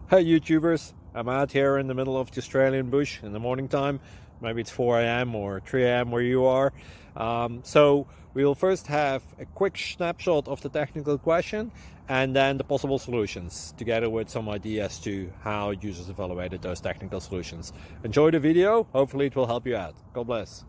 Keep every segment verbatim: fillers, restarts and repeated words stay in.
Hey YouTubers, I'm out here in the middle of the Australian bush in the morning time. Maybe it's four A M or three A M where you are. Um, so we will first have a quick snapshot of the technical question and then the possible solutions, together with some ideas to how users evaluated those technical solutions. Enjoy the video, hopefully it will help you out. God bless.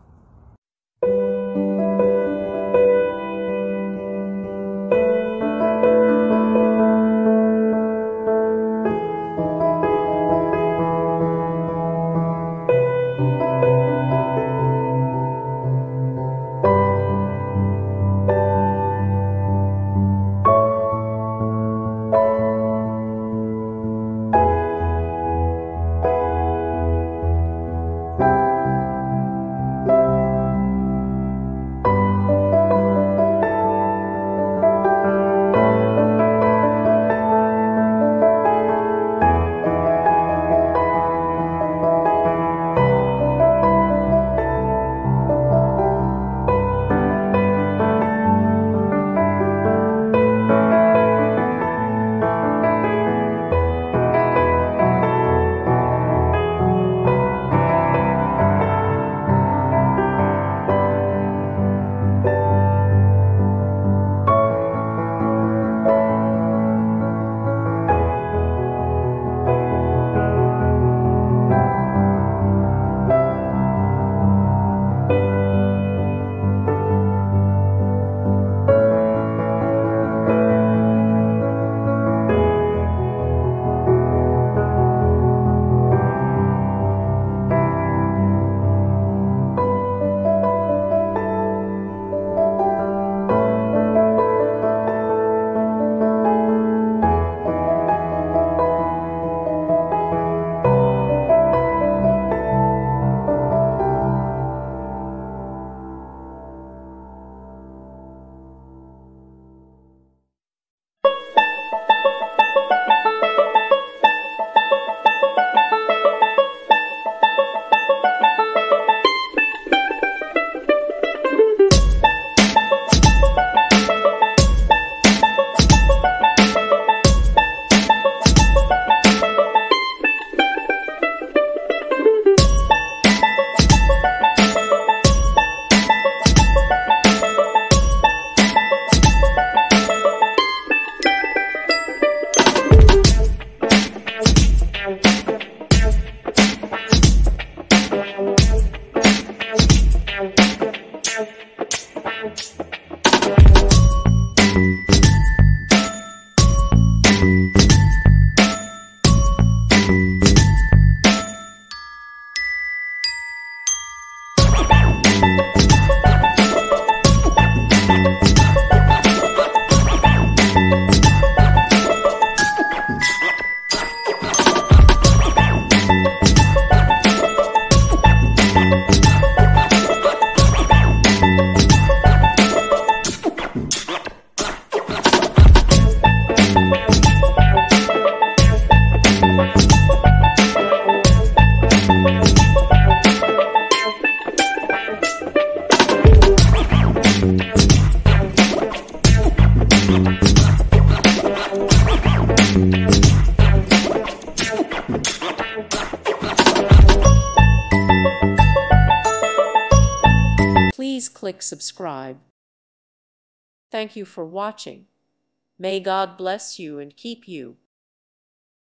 Please click subscribe. Thank you for watching. May God bless you and keep you.